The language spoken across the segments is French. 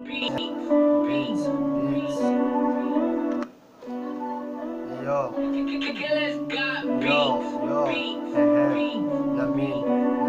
Yo, yo, yo, Namin,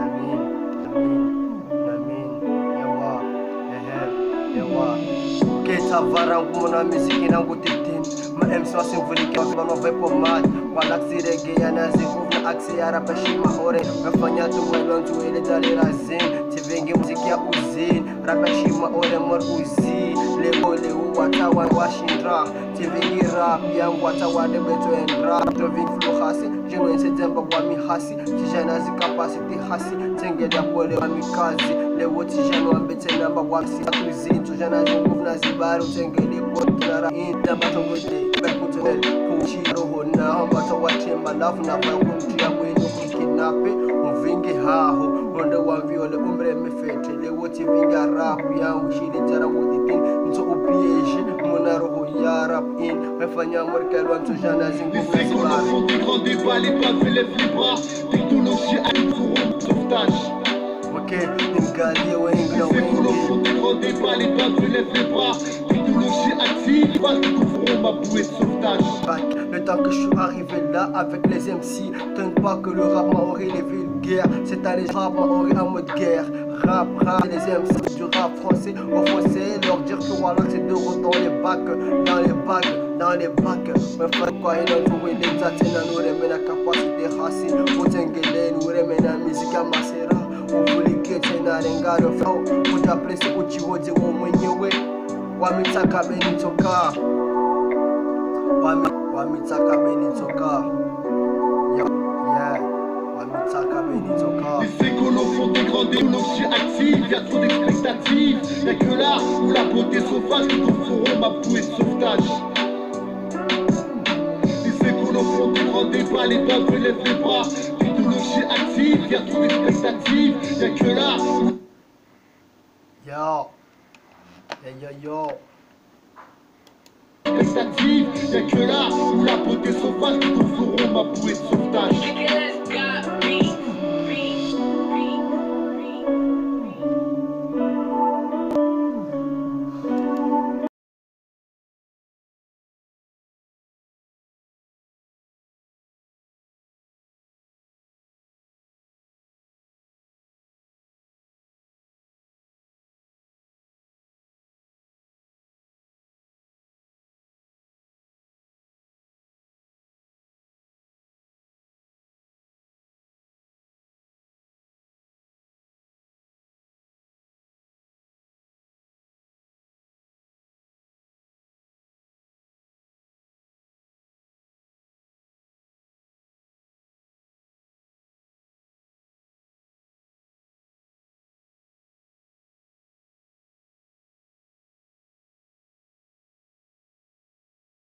yawa, yawa. Keta varangu muna miziki nangu titin. Ma MC wasimvulike wakibano vepo mad. Walaksi rege ya nazivu na aksi ya rapa shima ore. Mefanya tuwelon tuwele dali razin. Tivingi muziki ya uzin. Rapa shima ore mor uzi. Leo watawa washindra. Tivingi rap yangu watawa nebeto and rap. Droving flow hasi. Jeno insedemba wami hasi. Tijana zi capacity hasi. Tengeda pole wami kazi. Leo tijana wambete namba wamsi atuzin. Tujana zi move na zibaru. Tengede pole kinara in. Namba tongode. Bekutonel. Puchi roho na hamba tawachemba. Lafu na vangu mtia mwenu kikinape. Mvingi haho. Ronde wamviole umbre mefete. Leo tivinga rap yangu. Shili jara wuditin. Nzo upiege. Mona roho ya rap in. Mefanya morkelwa tujana zi move na zibaru. Grand débat, les baves lèvent les bras. Technologie à sauvetage. Ok, Ngali Wengla C'est cool au fond du grand débat, les baves lèvent les bras. Technologie active, pas trouveront ma bouée de sauvetage. Le temps que je suis arrivé là avec les MC, t'inquiète pas que le rap maori les vulgaires. C'est à les rap maori en mode guerre. Rap, les MC du rap français offensé, leur dire que voilà c'est de retour dans les bacs, dans les bacs. Mais faut quoi il a trouvé les atena nous remet la capacité racine. Au tengele nous remet la musique à Masera. On voulait que tu n'as rien à faire. On t'appelait ce que tu veux dire au mwenyewe. Wamitaka benitoka. Wamitaka benitoka. Yeah. Wamitaka benitoka. Les écolos font des grandes technologies actives, y'a trop d'expectatives. Y'a que là où la beauté sauvage qui trouveront ma bouée de sauvetage. Les écolos font des grands débats, les baves lèvent les bras. Technologie active, y'a trop d'expectatives. Y'a que là où... Yo. Expectative, y'a que là où la beauté sauvage qui trouveront ma bouée de sauvetage.